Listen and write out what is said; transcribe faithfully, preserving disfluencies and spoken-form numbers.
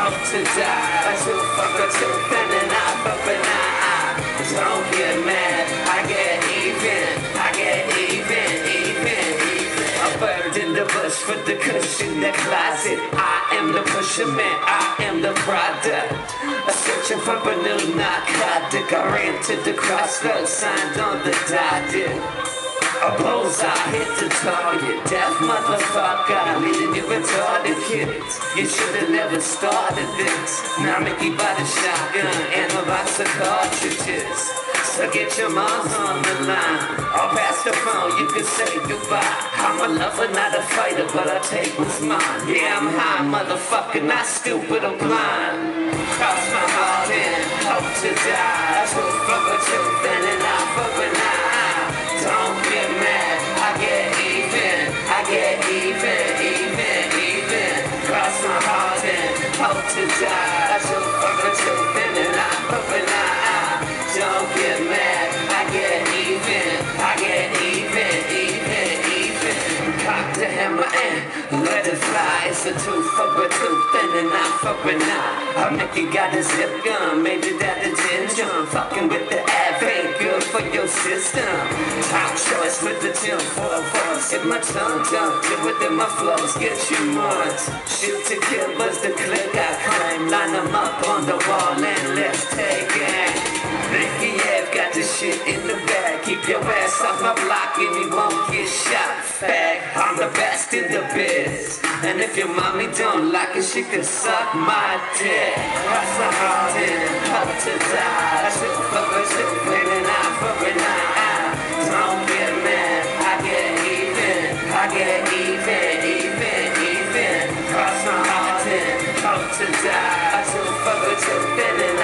hope to die. A two fuck a tooth and an eye for an eye. Don't get mad, I get even, I get even, even, even. A bird in the bush with the cushion, the closet. I am the pusher man, I am the product. A searching for a new narcotic. I ran to the crossroads, signed on the dotted. A bullseye hit the target. Death motherfucker, leading you retarded kids. You should've never started this. Now Mickey by the shotgun and a box of cartridges. So get your moms on the line. I'll pass the phone, you can say goodbye. I'm a lover, not a fighter, but I take what's mine. Yeah, I'm high, motherfucker, not stupid, I'm blind. Cross my heart and hope to die. A tooth for a tooth and an eye for an eye. Don't get mad, I get even, I get even, even, even. Cross my heart and hope to die. A tooth for a tooth and an eye for an eye. Don't get mad, I get even, I get even, even, even. Cock the hammer and let it fly. It's a tooth for a tooth and an eye for an eye. I make you got a zip gun, maybe that attention. Fucking with the app ain't good for your system. Top choice with the ten four voice. If my tongue jump, get within my flows, get you once. Shoot to kill was the click I claim. Line them up on the wall and let's take it. Nicky F got the shit in the bag. Keep your ass off my block and you won't get shot, fag. I'm the best in the biz. And if your mommy don't like it, she can suck my dick. Cross my heart and hope to die. A tooth for a tooth and an eye for an eye. Don't get mad, I get even, I get even, even, even. Cross my heart and hope to die. A tooth for a tooth and an